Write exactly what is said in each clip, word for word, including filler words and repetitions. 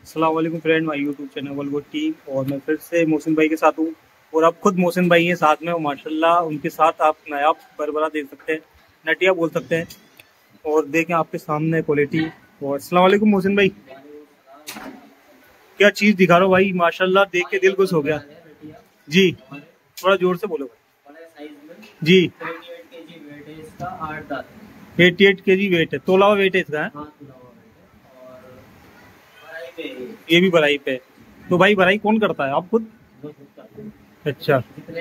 अस्सलाम वालेकुम friend, my YouTube channel वल्गो टीम। और मैं फिर से मोहसिन भाई के साथ हूँ और अब खुद मोहसिन भाई हैं साथ में और माशाल्लाह उनके साथ आप नायाब बरबरा देख सकते हैं, नटिया बोल सकते हैं। और देखें आपके सामने क्वालिटी। और अस्सलाम वालेकुम मोहसिन भाई, क्या चीज़ दिखा रहा हो भाई, माशाल्लाह देख के दिल खुश हो गया जी। थोड़ा जोर से बोलो जी। एट्टी एट के जी वेट है, तोला हुआ वेट है इसका है? ये भी बराई पे। तो भाई बराई कौन करता है, आप खुद? अच्छा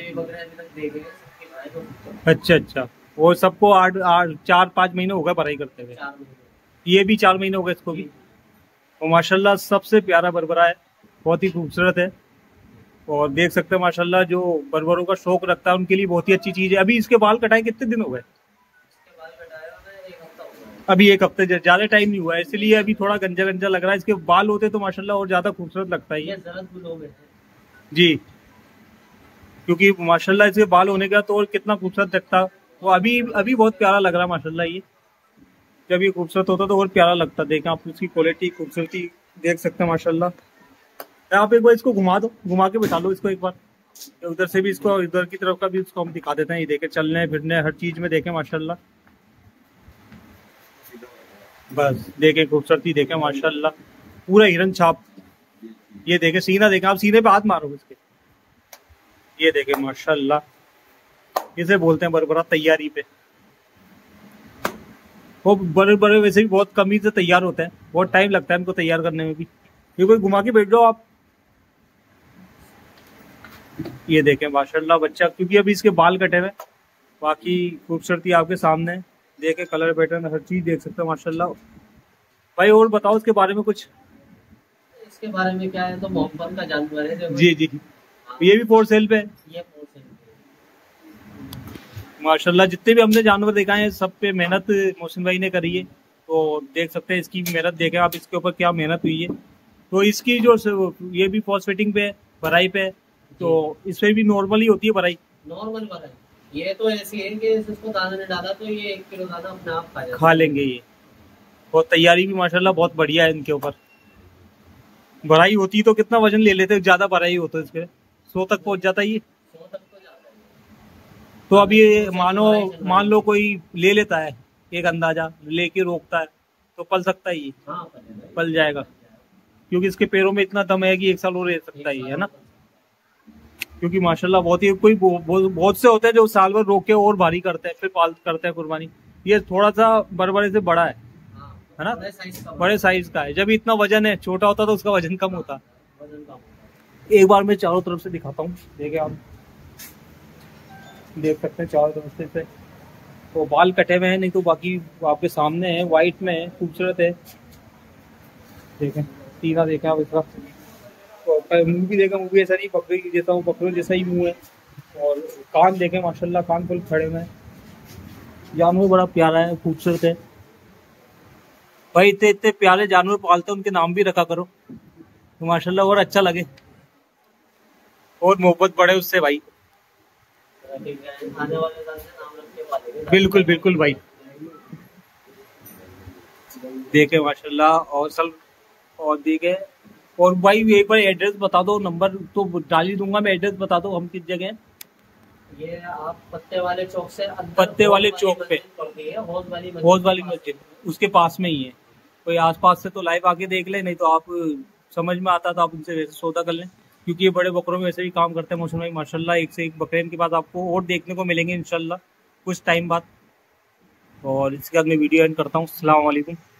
अच्छा अच्छा। वो सबको आठ आठ चार पाँच महीने हो गए बराई करते हुए। ये भी चार महीने हो गए इसको भी। और माशाल्लाह सबसे प्यारा बरबरा है, बहुत ही खूबसूरत है। और देख सकते हैं माशाल्लाह जो बरबरों का शौक रखता है उनके लिए बहुत ही अच्छी चीज है। अभी इसके बाल कटाए कितने दिन हो गए? अभी एक हफ्ते, ज्यादा टाइम नहीं हुआ है, इसलिए अभी थोड़ा गंजा गंजा लग रहा है। इसके बाल होते तो माशाल्लाह और ज्यादा खूबसूरत लगता है ये जी। क्योंकि माशाल्लाह इसके बाल होने का तो और कितना खूबसूरत लगता। वो अभी अभी बहुत प्यारा लग रहा है माशाल्लाह ये। जब ये खूबसूरत होता तो और प्यारा लगता। देखें आप इसकी क्वालिटी, खूबसूरती देख सकते हैं माशाल्लाह। आप एक बार इसको घुमा दो, घुमा के बैठा लो इसको एक बार। उधर से भी इसको, इधर की तरफ का भी इसको हम दिखा देते हैं। ये देखे चलने फिरने हर चीज में देखें माशाल्लाह। बस देखें खूबसूरती देखें माशाल्लाह, पूरा हिरन छाप। ये देखें सीना, देखें आप सीने पे हाथ मारो इसके। ये देखें माशाल्लाह, इसे बोलते हैं बरबरा तैयारी पे। वो बड़े बड़े वैसे भी बहुत कमी से तैयार होते हैं, बहुत टाइम लगता है इनको तैयार करने में भी। ये कोई घुमा के बैठ जाओ आप। ये देखें माशाल्लाह बच्चा, क्योंकि अभी इसके बाल कटे हुए। बाकी खूबसूरती आपके सामने देखे, कलर पैटर्न हर चीज देख सकते हैं माशाल्लाह। भाई और बताओ इसके बारे में कुछ। इसके बारे में क्या है, तो मोहब्बत का जानवर है जी जी। ये भी फोर सेल पे है? ये फोर सेल माशाल्लाह जितने भी हमने जानवर देखा है सब पे मेहनत मोहसिन भाई ने करी है। तो देख सकते हैं इसकी मेहनत, देखें आप इसके ऊपर क्या मेहनत हुई है। तो इसकी जो ये भी फॉस्फेटिंग पे है, भराई पे है, तो इसमें भी नॉर्मल ही होती है भराई? नॉर्मल भराई। ये तो ऐसी है कि इसको दाना ने डाला तो ये एक किलो दाना अपने आप खा खा लेंगे ये। और तैयारी भी माशाल्लाह बहुत बढ़िया है इनके ऊपर। भराई होती तो कितना वजन ले लेते, ज्यादा भराई होता है इसके, सौ तक पहुंच जाता है ये। तो अब ये मानो मान लो कोई ले लेता है एक अंदाजा लेके रोकता है तो पल सकता है ये? हाँ, पल जाएगा, क्योंकि इसके पैरों में इतना दम है कि एक साल और रह सकता है ये, है ना? क्योंकि माशाल्लाह बहुत ही कोई बहुत, बहुत से होते हैं जो साल भर रोक के और भारी करते हैं फिर पाल करते हैं कुर्बानी। ये थोड़ा सा बरबरे से बड़ा है, है ना? बड़े साइज का है। जब इतना वजन है, छोटा होता तो उसका वजन कम होता। एक बार मैं चारों तरफ से दिखाता हूँ, देखे आप देख सकते हैं चारों तरफ से। तो बाल कटे हुए हैं, नहीं तो बाकी आपके सामने है, व्हाइट में है, खूबसूरत है। देखें सीना देखें आप इसका। तो मुंह भी देखें, मुंह भी ऐसा नहीं बकरी जैसा हूँ, बकरे जैसा ही मुंह है। और कान देखें माशाल्लाह, कान फुल खड़े हुए हैं। जानवर बड़ा प्यारा है, खूबसूरत है। भाई इतने इतने प्यारे जानवर पालते हैं, उनके नाम भी रखा करो तो माशाल्लाह और अच्छा लगे और मोहब्बत बढ़े उससे भाई। आने वाले साल से नाम रखने वाले। बिल्कुल बिल्कुल भाई। देखे माशाल्लाह और सल और देखे। और भाई एक बार एड्रेस बता दो, नंबर तो डाल ही दूंगा मैं, एड्रेस बता दो हम किस जगह हैं। ये आप पत्ते वाले चौक से, पत्ते वाले चौक पे हौज वाली हौज वाली मस्जिद उसके पास में ही है। कोई आसपास से तो लाइव आके देख ले, नहीं तो आप समझ में आता तो आप उनसे वैसे सौदा कर लें, क्योंकि ये बड़े बकरों में वैसे भी काम करते हैं मोहसिन भाई माशाल्लाह। एक से एक बकरे इनके पास आपको और देखने को मिलेंगे इंशाल्लाह कुछ टाइम बाद। और इसके बाद मैं वीडियो एंड करता हूँ। अस्सलाम वालेकुम।